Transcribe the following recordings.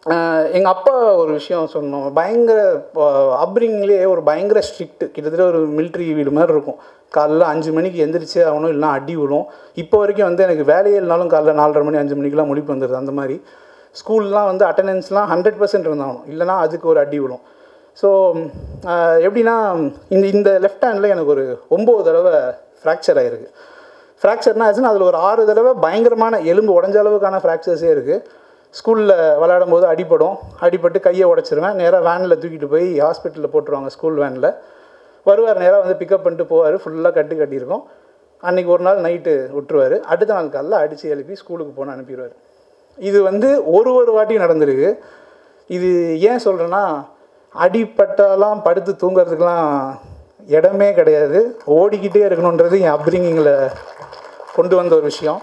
எங்கள் அப்பா ஒரு விஷயம் சொன்னோம், பயங்கர அப்ரிங்லேயே ஒரு பயங்கர ஸ்ட்ரிக்ட், கிட்டத்தட்ட ஒரு மிலிட்ரி வீடு மாதிரி இருக்கும். காலைல 5 மணிக்கு எந்திரிச்சு ஆகணும், இல்லைனா அடி விழும். இப்போ வரைக்கும் வந்து எனக்கு வேலையே இல்லைனாலும் காலைல 4:30 மணி 5 மணிக்கெலாம் முழிப்பு வந்துடுது. அந்த மாதிரி ஸ்கூல்லாம் வந்து அட்டண்டன்ஸ்லாம் 100% இருந்தாகணும், இல்லைனா அதுக்கு ஒரு அடி விழும். ஸோ எப்படின்னா இந்த லெஃப்ட் ஹேண்டில் எனக்கு ஒரு 9 தடவை ஃப்ராக்சர் ஆகிருக்கு. ஃப்ராக்சர்னா ஆச்சுன்னா அதில் ஒரு 6 தடவை பயங்கரமான எலும்பு உடஞ்ச அளவுக்கான ஃப்ராக்சர்ஸே இருக்குது. ஸ்கூலில் விளையாடும் போது அடிபட்டு கையை உடச்சிருவேன். நேராக வேனில் தூக்கிட்டு போய் ஹாஸ்பிட்டலில் போட்டுருவாங்க. ஸ்கூல் வேனில் வருவார், நேராக வந்து பிக்கப் பண்ணிட்டு போவார். ஃபுல்லாக கட்டியிருக்கோம். அன்றைக்கி ஒரு நாள் நைட்டு விட்டுருவார். அடுத்த நாள் காலைல அடித்து எழுப்பி ஸ்கூலுக்கு போன அனுப்பிடுவார். இது வந்து ஒரு வாட்டி நடந்திருக்கு. இது ஏன் சொல்கிறேன்னா, அடிப்பட்டாலாம் படுத்து தூங்கிறதுக்கெலாம் இடமே கிடையாது, ஓடிக்கிட்டே இருக்கணுன்றது என் அப்ரிங்கிங்கில் கொண்டு வந்த ஒரு விஷயம்.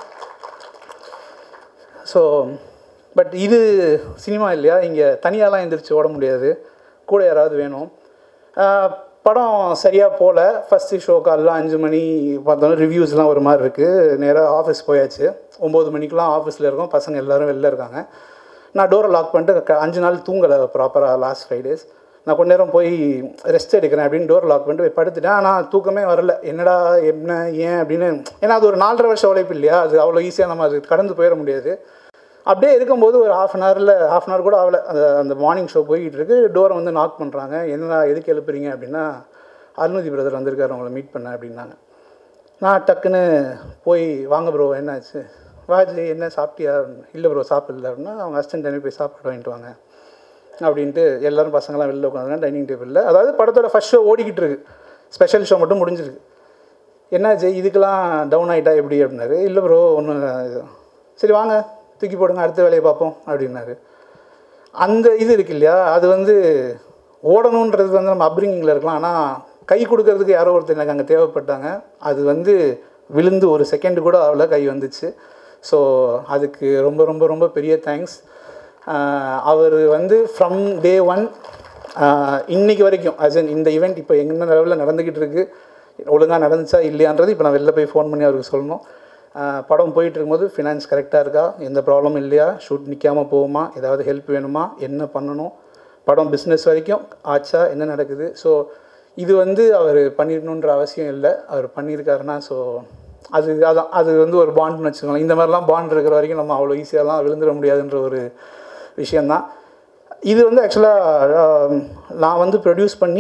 ஸோ பட் இது சினிமா இல்லையா, இங்கே தனியாலாம் எந்திரிச்சு ஓட முடியாது, கூட யாராவது வேணும். படம் சரியாக போகல. ஃபஸ்ட்டு ஷோ காலைல 5 மணி பார்த்தோன்னா ரிவ்யூஸ்லாம் ஒரு மாதிரி இருக்குது. நேராக ஆஃபீஸ் போயாச்சு. 9 மணிக்கெலாம் ஆஃபீஸில் இருக்கோம். பசங்க எல்லோரும் வெளில இருக்காங்க. நான் டோரை லாக் பண்ணிட்டு 5 நாள் தூங்கலை ப்ராப்பராக. லாஸ்ட் 5 days நான் கொஞ்ச நேரம் போய் ரெஸ்ட் எடுக்கிறேன் அப்படின்னு டோர் லாக் பண்ணிட்டு போய் படுத்துட்டேன். ஆனால் தூக்கமே வரல. என்னடா என்ன ஏன் அப்படின்னு, ஏன்னா அது ஒரு 4.5 வருஷம் உழைப்பு இல்லையா, அது அவ்வளோ ஈஸியாக நம்ம அது கடந்து போயிட முடியாது. அப்படியே இருக்கும்போது ஒரு ஹாஃப் அன் ஹவர் கூட ஆகலை, அந்த மார்னிங் ஷோ போய்கிட்டு இருக்கு. டோரை வந்து நாக் பண்ணுறாங்க. என்ன எதுக்கு எழுப்புறீங்க அப்படின்னா, அருணதி பிரதர் வந்திருக்காரு, அவங்கள மீட் பண்ண அப்படின்னாங்க. நான் டக்குன்னு போய் வாங்க ப்ரோ என்னாச்சு, வாஜி என்ன சாப்பிட்டியா, இல்லை ப்ரோ சாப்பிடல அப்படின்னா, அவங்க அசிஸ்டன்ட் டைனி போய் சாப்பாடு வாங்கிட்டு வாங்க அப்படின்ட்டு எல்லோரும் பசங்களாம் வெளில உட்காந்துருக்காங்க டைனிங் டேபிளில். அதாவது படத்தோட ஃபஸ்ட் ஷோ ஓடிக்கிட்டு இருக்கு, ஸ்பெஷல் ஷோ மட்டும் முடிஞ்சிருக்கு. என்னாச்சு இதுக்கெலாம் டவுன் ஆகிட்டா எப்படி அப்படின்னாரு. இல்லை ப்ரோ ஒன்றும், சரி வாங்க தூக்கி போடுங்க அடுத்த வேலையை பார்ப்போம் அப்படின்னாரு. அந்த இது இருக்கு இல்லையா, அது வந்து ஓடணுன்றது வந்து நம்ம அப்ரிங்கிங்கில் இருக்கலாம். ஆனால் கை கொடுக்கறதுக்கு யாரோ ஒருத்தர் எனக்கு அங்கே தேவைப்பட்டாங்க. அது வந்து விழுந்து ஒரு செகண்டு கூட ஆகல, கை வந்துச்சு. ஸோ அதுக்கு ரொம்ப ரொம்ப ரொம்ப பெரிய தேங்க்ஸ். அவர் வந்து ஃப்ரம் டே 1 இன்றைக்கி வரைக்கும் இந்த ஈவெண்ட் இப்போ என்ன லெவலில் நடந்துக்கிட்டு இருக்குது, ஒழுங்காக நடந்துச்சா இல்லையான்றது இப்போ நான் வெளில போய் ஃபோன் பண்ணி அவருக்கு சொல்லணும். படம் போயிட்டு இருக்கும்போது ஃபினான்ஸ் கரெக்டாக இருக்கா, எந்த ப்ராப்ளமும் இல்லையா, ஷூட் நிற்காமல் போகுமா, ஏதாவது ஹெல்ப் வேணுமா, என்ன பண்ணணும், படம் பிஸ்னஸ் வரைக்கும் ஆச்சா, என்ன நடக்குது. ஸோ இது வந்து அவர் பண்ணிடணுன்ற அவசியம் இல்லை, அவர் பண்ணியிருக்காருன்னா ஸோ அது வந்து ஒரு பாண்டுன்னு வச்சுக்கோங்களேன். இந்த மாதிரிலாம் பாண்ட் இருக்கிற வரைக்கும் நம்ம அவ்வளோ ஈஸியாகலாம் விழுந்துட முடியாதுன்ற ஒரு விஷயந்தான். இது வந்து ஆக்சுவலாக நான் வந்து ப்ரொடியூஸ் பண்ணி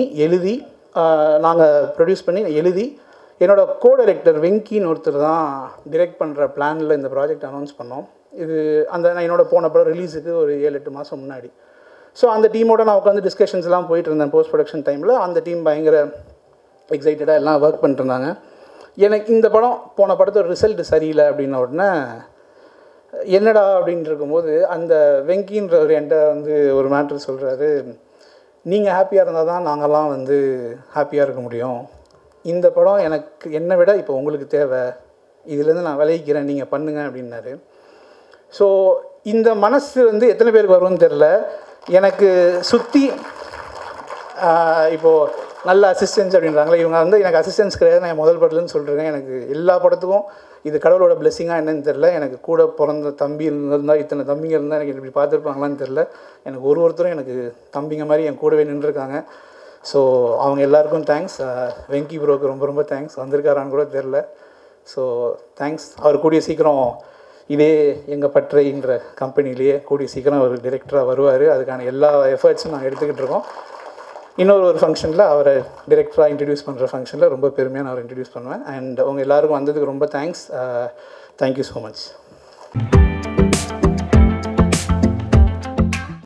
எழுதி என்னோடய கோ டைரக்டர் வெங்கின்னு ஒருத்தர் தான் டிரெக்ட் பண்ணுற பிளானில் இந்த ப்ராஜெக்ட் அனௌன்ஸ் பண்ணோம். இது நான் என்னோட போன படம் ரிலீஸுக்கு ஒரு 7-8 மாதம் முன்னாடி. ஸோ அந்த டீமோட நான் உட்காந்து டிஸ்கஷன்ஸ்லாம் போயிட்டு இருந்தேன் போஸ்ட் ப்ரொடக்ஷன் டைமில். அந்த டீம் பயங்கர எக்ஸைட்டடாக எல்லாம் ஒர்க் பண்ணிட்டு இருந்தாங்க. எனக்கு இந்த போன படத்தோட ரிசல்ட் சரியில்லை அப்படின்ன உடனே என்னடா அப்படின்னு இருக்கும்போது அந்த வெங்கின்றவர் என்கிட்ட வந்து ஒரு மேட்ரு சொல்கிறாரு, நீங்கள் ஹாப்பியாக இருந்தால் தான் நாங்கள்லாம் வந்து ஹாப்பியாக இருக்க முடியும். இந்த படம் எனக்கு என்னை விட இப்போ உங்களுக்கு தேவை, இதுலேருந்து நான் விளைவிக்கிறேன், நீங்கள் பண்ணுங்க அப்படின்னாரு. ஸோ இந்த மனசு வந்து எத்தனை பேருக்கு வரும்னு தெரில. எனக்கு சுற்றி இப்போது நல்ல அசிஸ்டன்ஸ் அப்படின்றாங்களே, இவங்க வந்து எனக்கு அசிஸ்டன்ஸ் கிடையாது, நான் முதல் படத்துலன்னு சொல்கிறேன். எனக்கு எல்லா படத்துக்கும் இது கடவுளோட பிளெஸிங்காக என்னன்னு தெரில. எனக்கு கூட பிறந்த தம்பி இருந்தால், இத்தனை தம்பிங்க இருந்தால் எனக்கு இப்படி பார்த்துருப்பாங்களான்னு தெரில. எனக்கு ஒருத்தரும் எனக்கு தம்பிங்க மாதிரி என் கூடவே நின்றுருக்காங்க. ஸோ அவங்க எல்லாருக்கும் தேங்க்ஸ். வெங்கி ப்ரோக்கு ரொம்ப ரொம்ப தேங்க்ஸ், வந்திருக்காரான்னு கூட தெரில. So thanks. அவர் கூடிய சீக்கிரம் இதே எங்கள் பற்றைன்ற கம்பெனிலேயே கூடிய சீக்கிரம் அவர் டிரெக்டராக வருவார். அதுக்கான எல்லா எஃபர்ட்ஸும் நாங்கள் எடுத்துக்கிட்டு இருக்கோம். இன்னொரு ஃபங்க்ஷனில் அவரை டிரெக்டராக இன்ட்ரடியூஸ் பண்ணுற ஃபங்க்ஷனில் ரொம்ப பெருமையாக நான் அவரை இன்ட்ரடியூஸ் பண்ணுவேன். அண்ட் அவங்க எல்லாருக்கும் வந்ததுக்கு ரொம்ப தேங்க்ஸ். Thank you so much.